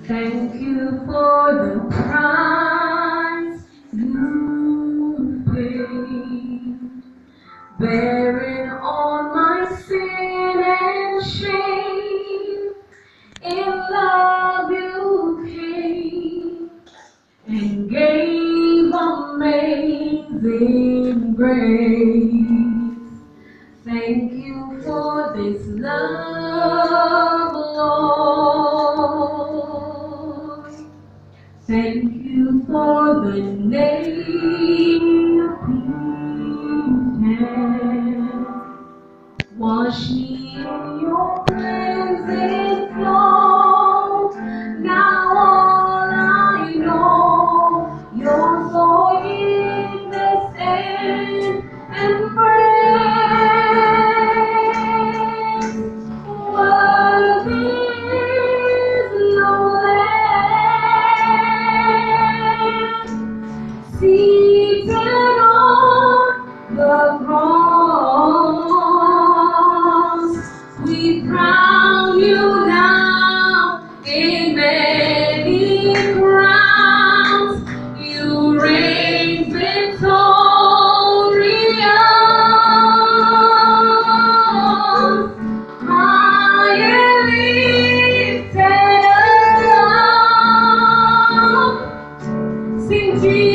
Thank you for the price you paid, bearing all my sin and shame. In love you came and gave amazing grace. Thank you for this love, Lord. Thank you for the nail pierced. Wash me in your cleansing flow. Now all I know, your forgiveness and embrace. Worthy is your Lamb, seated on the cross. We crown you now in many crowns. You reign victorious, high and lifted up. Sing Jesus.